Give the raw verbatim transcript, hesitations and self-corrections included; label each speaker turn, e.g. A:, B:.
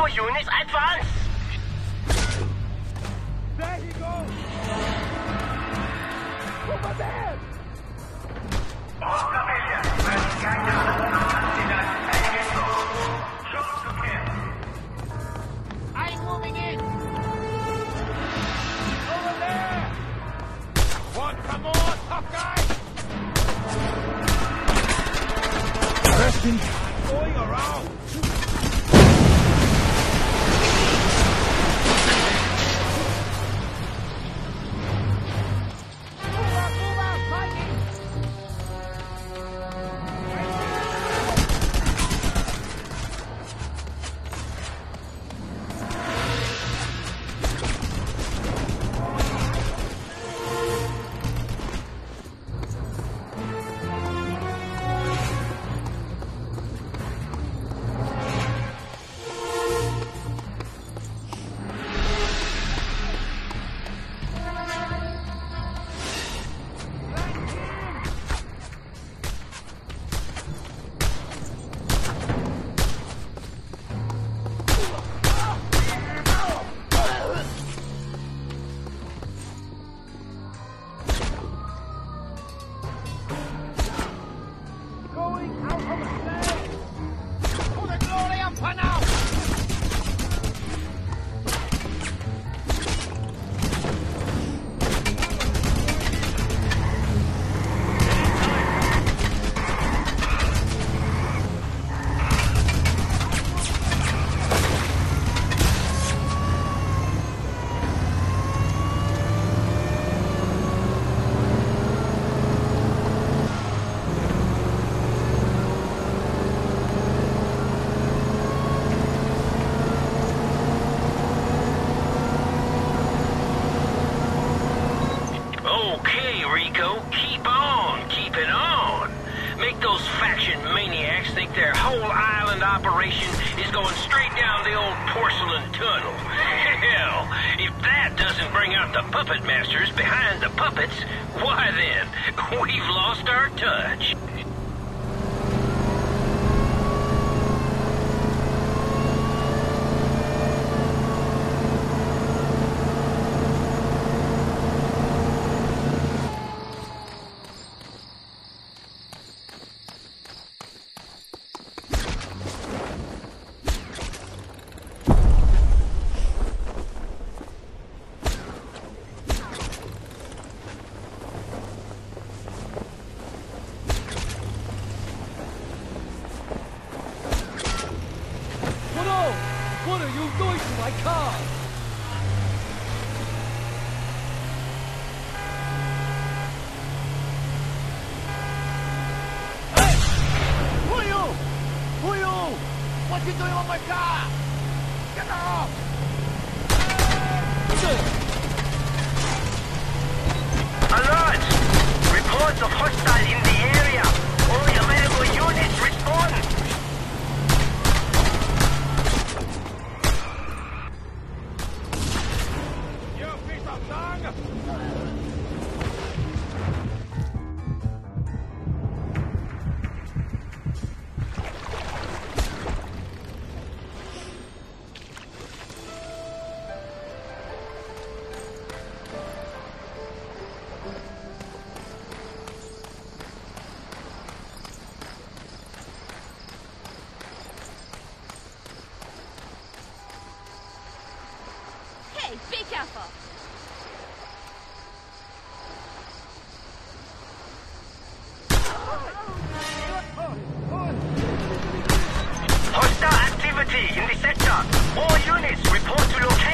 A: All units advance!
B: There he goes! Over there!
A: All civilians, first Shoot to kill.
B: I'm moving in! Over there! What? Come on, tough guy! Preston, going around!
A: Their whole island operation is going straight down the old porcelain tunnel. Hell, if that doesn't bring out the puppet masters behind the puppets, why then, we've lost our touch.
B: What are you doing to my car? Hey! Who are you? Who are you? What are you doing on my car? Get off!
A: Alert! Reports of hostile in the area. All available units respond.
C: Hey, be careful!
A: Hostile activity in the sector. All units report to location.